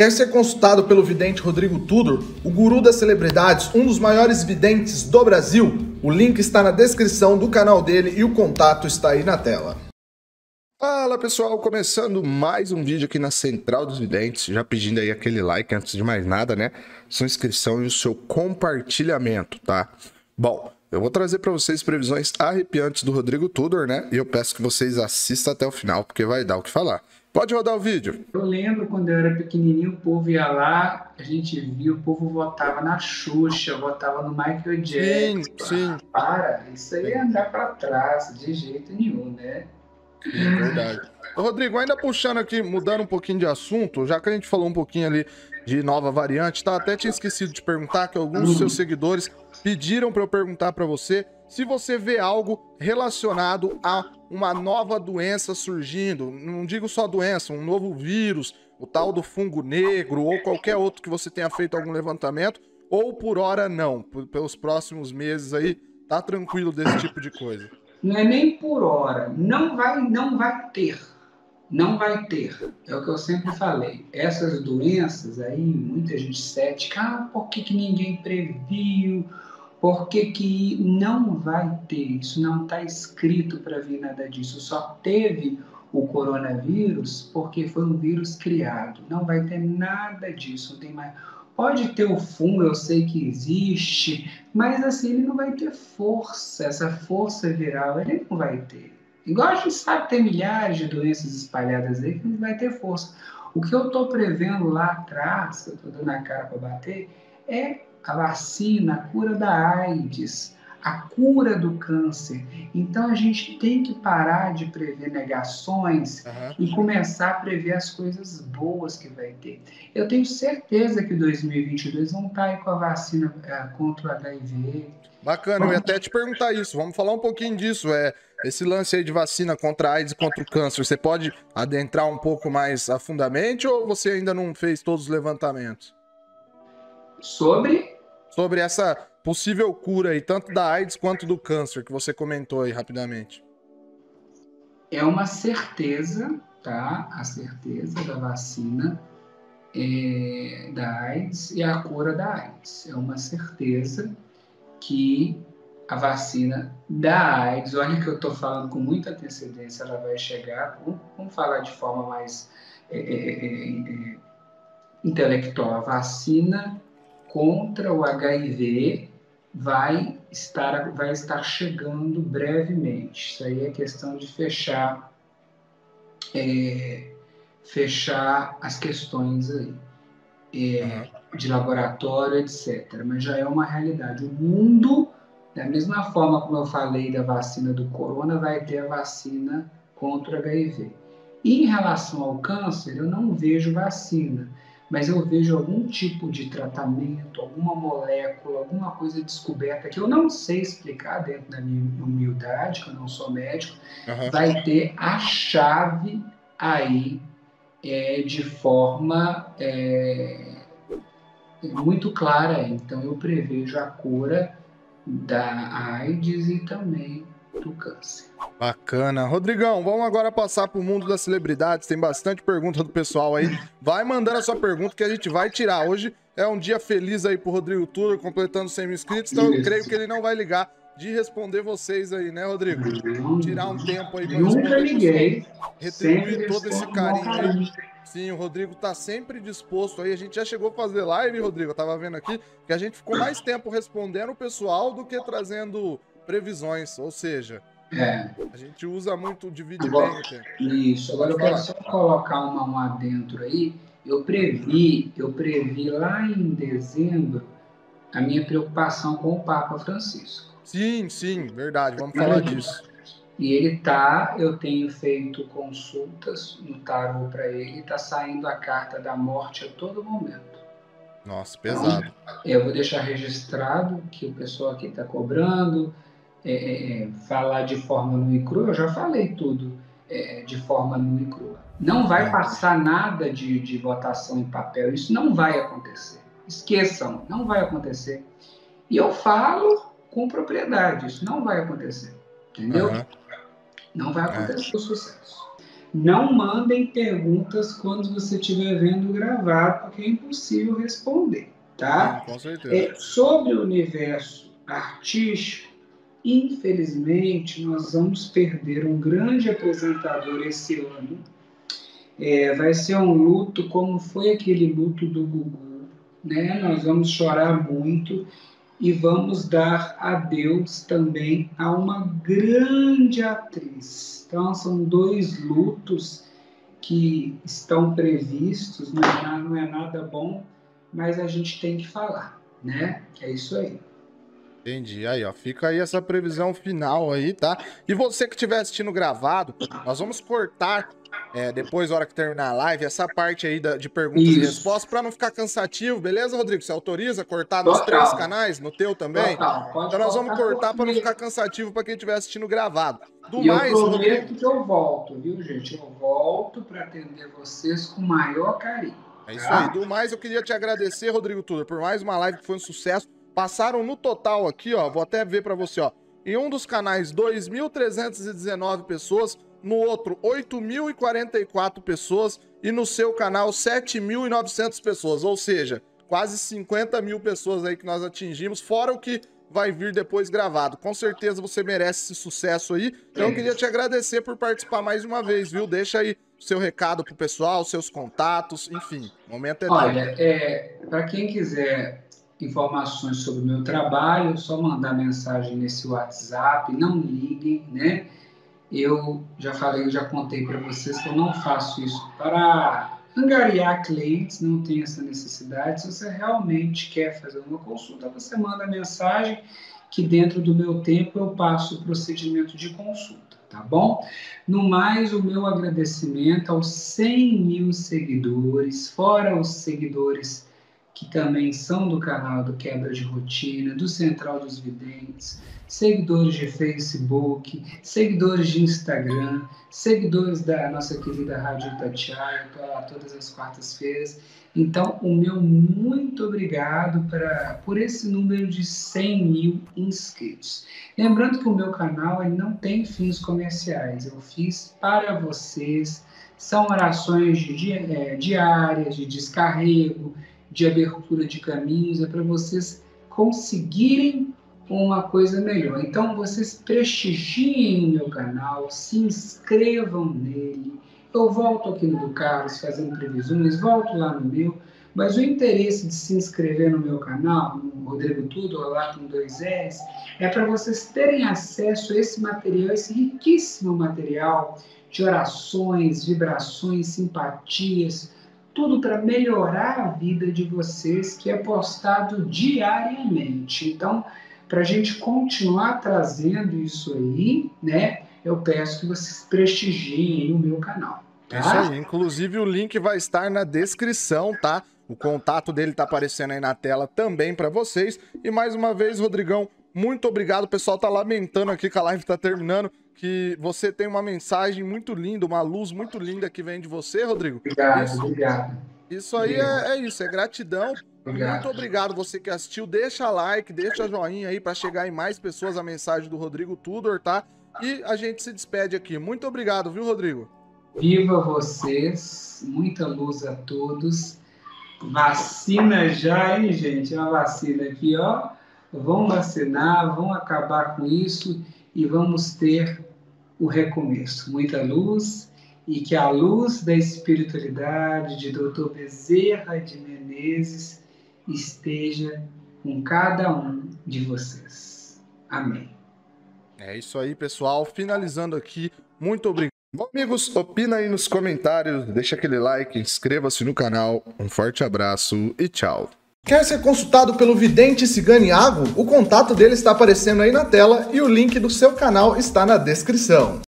Quer ser consultado pelo vidente Rodrigo Tudor, o guru das celebridades, um dos maiores videntes do Brasil? O link está na descrição do canal dele e o contato está aí na tela. Fala pessoal, começando mais um vídeo aqui na Central dos Videntes, já pedindo aí aquele like antes de mais nada, né? Sua inscrição e o seu compartilhamento, tá? Bom, eu vou trazer para vocês previsões arrepiantes do Rodrigo Tudor, né? E eu peço que vocês assistam até o final, porque vai dar o que falar. Pode rodar o vídeo. Eu lembro quando eu era pequenininho, o povo ia lá, a gente via, o povo votava na Xuxa, votava no Michael Jackson. Sim. Para, isso aí é andar para trás, de jeito nenhum, né? Sim, verdade. Ô, Rodrigo, ainda puxando aqui, mudando um pouquinho de assunto, já que a gente falou um pouquinho ali de nova variante, tá? Até tinha esquecido de perguntar, que alguns dos seus seguidores pediram para eu perguntar para você se você vê algo relacionado a uma nova doença surgindo. Não digo só doença, um novo vírus, o tal do fungo negro ou qualquer outro que você tenha feito algum levantamento, ou por hora não, pelos próximos meses aí, tá tranquilo desse tipo de coisa? Não é nem por hora, não vai ter. Não vai ter. É o que eu sempre falei. Essas doenças aí, muita gente cética, por que ninguém previu? Por que não vai ter? Isso não está escrito para vir nada disso. Só teve o coronavírus porque foi um vírus criado. Não vai ter nada disso. Não tem mais. Pode ter o fungo, eu sei que existe, mas assim, ele não vai ter força. Essa força viral, ele não vai ter. Igual a gente sabe, tem milhares de doenças espalhadas aí que não vai ter força. O que eu estou prevendo lá atrás, que eu estou dando a cara para bater, é a vacina, a cura da AIDS, a cura do câncer. Então a gente tem que parar de prever negações e começar a prever as coisas boas que vai ter. Eu tenho certeza que 2022 vão estar aí com a vacina contra o HIV. Bacana, eu ia até te perguntar isso. Vamos falar um pouquinho disso. Esse lance aí de vacina contra a AIDS e contra o câncer, você pode adentrar um pouco mais a fundamente ou você ainda não fez todos os levantamentos? Sobre essa possível cura aí, tanto da AIDS quanto do câncer, que você comentou aí rapidamente. É uma certeza, tá? A certeza da vacina da AIDS e a cura da AIDS. É uma certeza que a vacina da AIDS, olha que eu estou falando com muita antecedência, ela vai chegar, vamos falar de forma mais intelectual, a vacina contra o HIV vai estar chegando brevemente. Isso aí é questão de fechar as questões aí, de laboratório, etc. Mas já é uma realidade. O mundo, da mesma forma como eu falei da vacina do corona, vai ter a vacina contra o HIV. E em relação ao câncer, eu não vejo vacina, mas eu vejo algum tipo de tratamento, alguma molécula, alguma coisa descoberta que eu não sei explicar dentro da minha humildade, que eu não sou médico, vai ter a chave aí de forma muito clara. Então eu prevejo a cura da AIDS e também do câncer. Bacana. Rodrigão, vamos agora passar para o mundo das celebridades. Tem bastante pergunta do pessoal aí. Vai mandando a sua pergunta que a gente vai tirar. Hoje é um dia feliz aí pro Rodrigo Tudor, completando 100 mil inscritos, então eu creio que ele não vai ligar de responder vocês aí, né, Rodrigo? Tirar um tempo aí para responder. Nunca liguei. Retribuir todo esse carinho aí. Sim, o Rodrigo tá sempre disposto aí. A gente já chegou a fazer live, Rodrigo, eu tava vendo aqui, que a gente ficou mais tempo respondendo o pessoal do que trazendo previsões, ou seja, a gente usa muito, divide bem o tempo. Isso, agora eu quero só colocar um adentro aí. Eu previ lá em dezembro a minha preocupação com o Papa Francisco. Sim, verdade, vamos falar disso. E eu tenho feito consultas no tarô para ele, está saindo a carta da morte a todo momento. Nossa, pesado. Então, eu vou deixar registrado que o pessoal aqui está cobrando, falar de forma nua e crua, eu já falei tudo de forma nua e crua. Não vai passar nada de votação em papel, isso não vai acontecer. Esqueçam, não vai acontecer. E eu falo com propriedade, isso não vai acontecer, entendeu? Não vai acontecer o sucesso. Não mandem perguntas quando você estiver vendo gravado, porque é impossível responder, tá? Com certeza. Sobre o universo artístico, infelizmente, nós vamos perder um grande apresentador esse ano. Vai ser um luto como foi aquele luto do Gugu, né? Nós vamos chorar muito e vamos dar adeus também a uma grande atriz. Então, são 2 lutos que estão previstos, não é nada bom, mas a gente tem que falar, né? É isso aí. Entendi. Aí, ó, fica aí essa previsão final aí, tá? E você que estiver assistindo gravado, nós vamos cortar, depois, na hora que terminar a live, essa parte aí de perguntas e respostas, pra não ficar cansativo, beleza, Rodrigo? Você autoriza cortar nos 3 canais, no teu também? Então nós vamos cortar pra não ficar cansativo pra quem estiver assistindo gravado. Eu prometo, Rodrigo, que eu volto, viu, gente? Eu volto pra atender vocês com o maior carinho. É isso aí. Do mais, eu queria te agradecer, Rodrigo Tudor, por mais uma live que foi um sucesso. Passaram no total aqui, ó, vou até ver pra você, ó. Em um dos canais, 2.319 pessoas. No outro, 8.044 pessoas. E no seu canal, 7.900 pessoas. Ou seja, quase 50 mil pessoas aí que nós atingimos. Fora o que vai vir depois gravado. Com certeza você merece esse sucesso aí. Então eu queria te agradecer por participar mais uma vez, viu? Deixa aí o seu recado pro pessoal, seus contatos, enfim. O momento é teu. Olha, para quem quiser informações sobre o meu trabalho, é só mandar mensagem nesse WhatsApp, não liguem, né? Eu já falei, já contei para vocês que eu não faço isso para angariar clientes, não tenho essa necessidade. Se você realmente quer fazer uma consulta, você manda mensagem que dentro do meu tempo eu passo o procedimento de consulta, tá bom? No mais, o meu agradecimento aos 100 mil seguidores, fora os seguidores que também são do canal do Quebra de Rotina, do Central dos Videntes, seguidores de Facebook, seguidores de Instagram, seguidores da nossa querida Rádio Itatiaia, que lá todas as quartas-feiras. Então, o meu muito obrigado por esse número de 100 mil inscritos. Lembrando que o meu canal ele não tem fins comerciais, eu fiz para vocês, são orações diárias, de descarrego, de abertura de caminhos, é para vocês conseguirem uma coisa melhor. Então, vocês prestigiem o meu canal, se inscrevam nele. Eu volto aqui no do Carlos fazendo previsões, volto lá no meu, mas o interesse de se inscrever no meu canal, no Rodrigo Tudor, lá com 2 R's, é para vocês terem acesso a esse material, esse riquíssimo material de orações, vibrações, simpatias, tudo para melhorar a vida de vocês, que é postado diariamente. Então, para a gente continuar trazendo isso aí, né, eu peço que vocês prestigiem o meu canal. Tá? É isso aí. Inclusive, o link vai estar na descrição, tá? O contato dele tá aparecendo aí na tela também para vocês. E mais uma vez, Rodrigão, muito obrigado. O pessoal tá lamentando aqui que a live tá terminando, que você tem uma mensagem muito linda, uma luz muito linda que vem de você, Rodrigo. Obrigado. Isso aí é isso, é gratidão. Muito obrigado você que assistiu. Deixa like, deixa joinha aí para chegar em mais pessoas a mensagem do Rodrigo Tudor, tá? E a gente se despede aqui. Muito obrigado, viu, Rodrigo? Viva vocês, muita luz a todos. Vacina já, hein, gente? Uma vacina aqui, ó. Vamos vacinar, vamos acabar com isso e vamos ter o recomeço. Muita luz e que a luz da espiritualidade de Dr. Bezerra de Menezes esteja com cada um de vocês. Amém. É isso aí, pessoal. Finalizando aqui, muito obrigado. Bom, amigos, opina aí nos comentários, deixa aquele like, inscreva-se no canal. Um forte abraço e tchau. Quer ser consultado pelo vidente Cigane Ago? O contato dele está aparecendo aí na tela e o link do seu canal está na descrição.